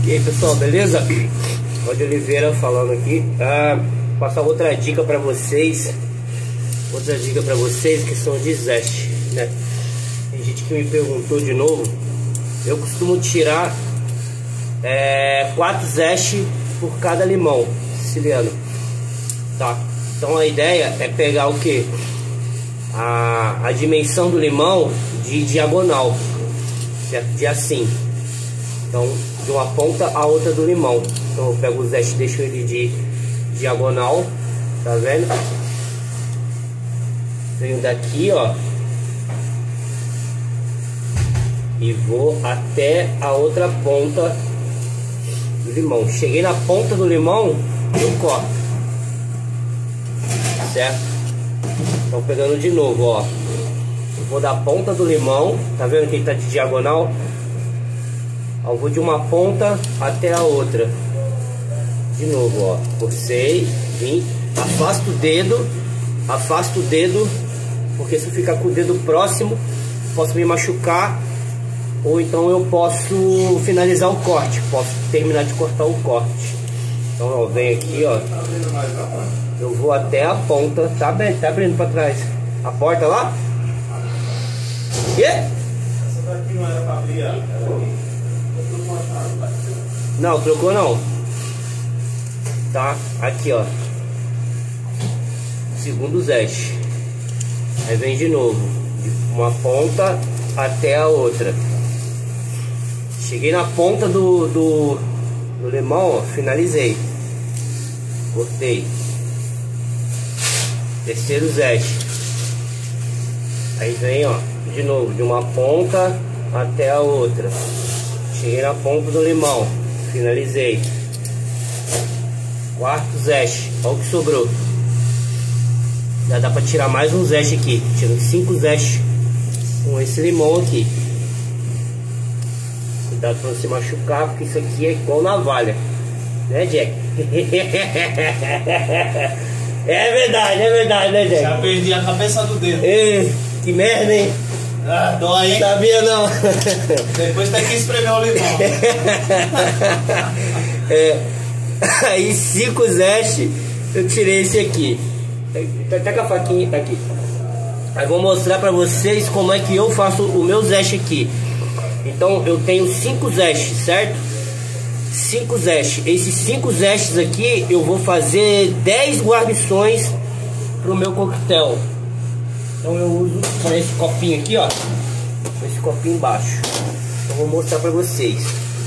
E aí pessoal, beleza? Rod Oliveira falando aqui. Passar outra dica pra vocês. Outra dica pra vocês, que são de zeste, né? Tem gente que me perguntou de novo. Eu costumo tirar 4 zeste por cada limão siciliano, tá? Então a ideia é pegar o que? A dimensão do limão de diagonal, certo? De assim. Então, de uma ponta a outra do limão. Então eu pego o zeste e deixo ele de diagonal, tá vendo? Venho daqui, ó, e vou até a outra ponta do limão. Cheguei na ponta do limão, eu corto, certo? Então pegando de novo, ó, eu vou da ponta do limão, tá vendo que ele tá de diagonal? Eu vou de uma ponta até a outra. De novo, ó, forcei, vim, afasto o dedo, porque se eu ficar com o dedo próximo, posso me machucar, ou então eu posso finalizar o corte, posso terminar de cortar o corte. Então, ó, venho aqui, ó, eu vou até a ponta, tá abrindo para trás. A porta lá? Quê? Essa daqui não era pra abrir, era aqui. Não, trocou não. Tá, aqui ó, segundo zeste. Aí vem de novo, de uma ponta até a outra. Cheguei na ponta do limão, ó, finalizei, cortei. Terceiro zeste. Aí vem, ó, de novo, de uma ponta até a outra. Cheguei na ponta do limão, finalizei. Quarto zeste, olha o que sobrou. Já dá pra tirar mais um zeste aqui. Tiro 5 zestes com esse limão aqui. Cuidado pra não se machucar, porque isso aqui é igual navalha, né, Jack? É verdade, né, Jack? Já perdi a cabeça do dedo. Ei, que merda, hein? Ah, dói, hein? Sabia não. Depois tem que espremer o limão. Aí 5 zestes eu tirei esse aqui. Tá com a faquinha, tá aqui. Aí vou mostrar pra vocês como é que eu faço o meu zeste aqui. Então eu tenho 5 zestes, certo? 5 zestes. Esses 5 zestes aqui eu vou fazer 10 guarnições pro meu coquetel. Então eu uso com esse copinho aqui, ó, com esse copinho embaixo. Então vou mostrar pra vocês.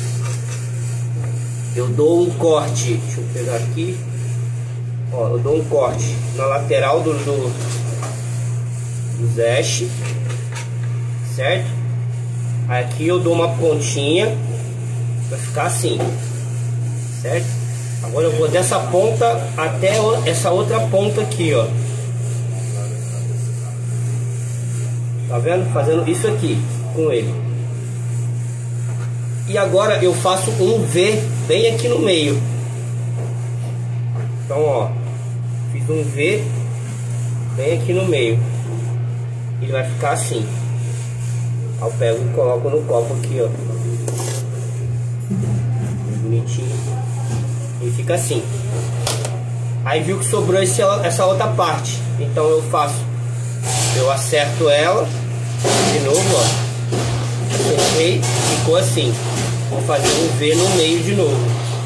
Eu dou um corte, deixa eu pegar aqui, ó, eu dou um corte na lateral do zeste, certo? Aqui eu dou uma pontinha, vai ficar assim, certo? Agora eu vou dessa ponta até essa outra ponta aqui, ó. Tá vendo? Fazendo isso aqui com ele. E agora eu faço um V bem aqui no meio. Então, ó, fiz um V bem aqui no meio. Ele vai ficar assim. Aí eu pego e coloco no copo aqui, ó. Bonitinho. E fica assim. Aí viu que sobrou essa outra parte. Então eu acerto ela de novo, ó. Acertei, ficou assim. Vou fazer um V no meio de novo.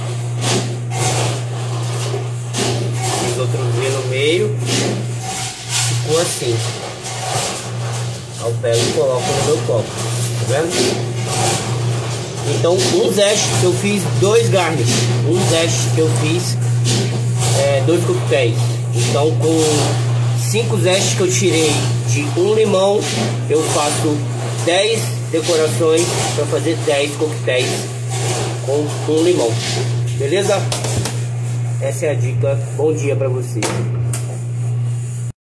Fiz outro V no meio. Ficou assim. Aí eu pego e coloco no meu copo. Tá vendo? Então um zeste eu fiz 2 garnish. Um zeste eu fiz 2 coquetéis. Então com 5 zestes que eu tirei de um limão, eu faço 10 decorações para fazer 10 coquetéis com um limão. Beleza? Essa é a dica. Bom dia para vocês.